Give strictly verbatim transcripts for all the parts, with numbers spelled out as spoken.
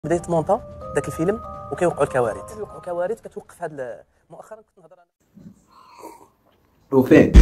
بدا يتمونطا داك الفيلم وكيوقعوا الكوارث كيوقعوا كوارث كتوقف هذا. مؤخرا كنت نهضر انا وفين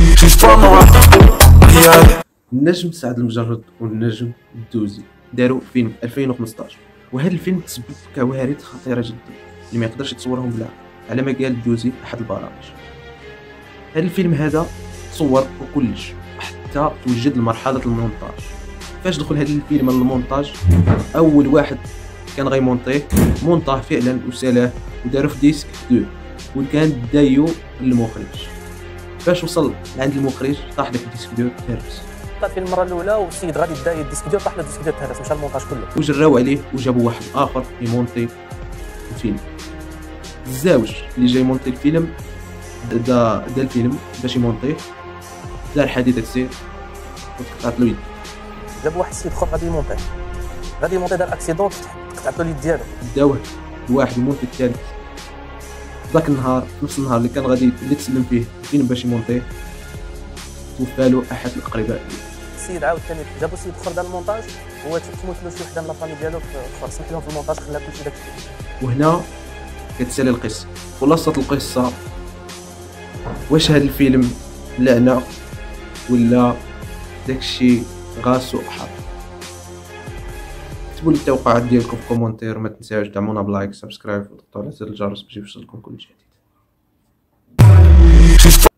النجم سعد المجرد والنجم الدوزي داروا فيلم ألفين وخمسطاش، وهذا الفيلم تسبب كوارث خطيره جدا اللي ما يقدرش يتصورهم بلا، على ما قال الدوزي احد البرامج. هذا الفيلم هذا تصور وكلش حتى توجد لمرحله المونتاج. فاش دخل هذا الفيلم للمونتاج، اول واحد كان غيمونطيه مونطاه فعلا وسالاه وداروا في ديسك اثنين، وكان دايو للمخرج. فاش وصل لعند المخرج طاح داك الديسك اثنين تهرس. طاح في المره الاولى والسيد غادي يدا الديسك ديال طاح له الديسك ديال تهرس، مشى المونتاج كله وجراو عليه وجابوا واحد اخر يمونطي الفيلم. الزاوج اللي جاي يمونطي الفيلم دا دا الفيلم باش يمونطيه دار حادثه سير وتقطعت له يد. جابوا واحد السيد اخر غادي يمونطيه غادي يمونطي دار اكسيدون تقطعت له اليد ديالو. داوه واحد يمونطي الثالث. ذاك النهار نفس النهار اللي كان غادي اللي تسلم فيه الفيلم باش يمونطيه توفى له احد الاقرباء. السيد عاود ثاني جابوا سيد اخر دار المونتاج، هو تموت له شي وحده من لافامي ديالو اخر، سمح لهم في المونتاج خلى كلشي داك الشيء. وهنا كتسالي القصه. خلاصه القصه، واش هذا الفيلم لعنه ولا داكشي غاس وحر؟ كتبوا لي التوقعات ديالكم في كومونتير، ما تنساوش دعمونا بلايك سبسكرايب وضغطوا على زر الجرس باش يوصلكم كل جديد.